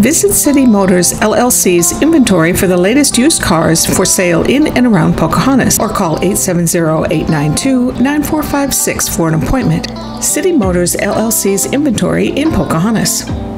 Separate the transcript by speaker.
Speaker 1: Visit City Motors LLC's inventory for the latest used cars for sale in and around Pocahontas, or call 870-892-9456 for an appointment. City Motors LLC's inventory in Pocahontas.